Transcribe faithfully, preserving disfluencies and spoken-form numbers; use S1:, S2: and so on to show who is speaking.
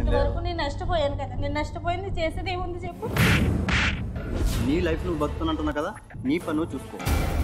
S1: ఇంతవరకు నేను నష్టపోయాను కదా, నేను నష్టపోయింది చేసేది ఏముంది చెప్పు.
S2: నీ లైఫ్ నువ్వు బతుకుతున్నట్టున్నా కదా, నీ పని నువ్వు చూసుకో.